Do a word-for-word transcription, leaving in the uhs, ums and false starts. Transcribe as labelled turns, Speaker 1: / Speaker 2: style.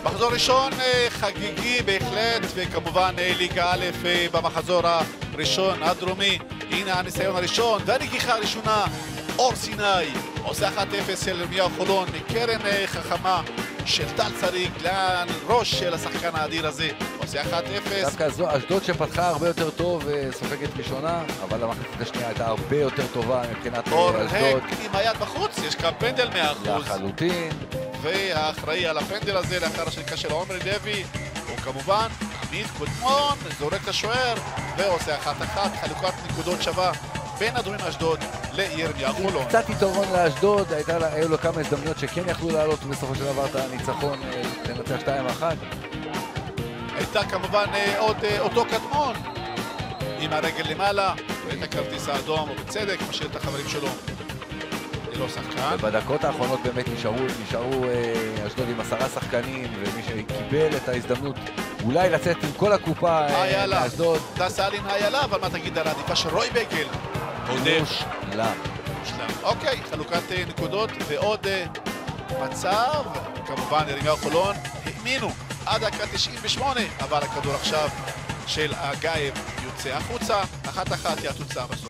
Speaker 1: מחזור ראשון חגיגי בהחלט, וכמובן ליגה א' במחזור הראשון הדרומי. הנה הניסיון הראשון והנגיחה הראשונה. אור סיני עושה אחת אפס של ירמיהו חולון, קרן חכמה של טל צריק לראש של השחקן האדיר הזה, עושה אחת אפס.
Speaker 2: דווקא זו אשדוד שפתחה הרבה יותר טוב וסופגת ראשונה, אבל המחצית השנייה הייתה הרבה יותר טובה מבחינת
Speaker 1: אור
Speaker 2: אשדוד.
Speaker 1: הק עם היד בחוץ, יש כאן פנדל מאה אחוז.
Speaker 2: לחלוטין.
Speaker 1: והאחראי על הפנדל הזה לאחר השריקה של עומר לוי הוא כמובן עמית קודמון, זורק לשוער ועושה אחת אחת, חלוקת נקודות שווה בין הדרומי אשדוד לירמיהו חולון.
Speaker 2: קצת יתרון לאשדוד, היו לו כמה הזדמנויות שכן יכלו לעלות בסופו של דבר את הניצחון לנצח שתיים אחת.
Speaker 1: הייתה כמובן עוד אותו קדמון עם הרגל למעלה ואת הכרטיס האדום, ובצדק משאיר את החברים שלו ללא שחקן.
Speaker 2: ובדקות האחרונות באמת נשארו, נשארו אשדוד עם עשרה שחקנים, ומי שקיבל את ההזדמנות אולי לצאת עם כל הקופה לאשדוד.
Speaker 1: דסה אלין איילה, אבל מה תגיד על העדיפה של רוי בגל?
Speaker 2: מושלם.
Speaker 1: אוקיי, חלוקת נקודות ועוד מצב. כמובן ירמיהו חולון האמינו עד דקה תשעים ושמונה, אבל הכדור עכשיו של הגאיב יוצא החוצה. אחת אחת היא התוצאה בסוף.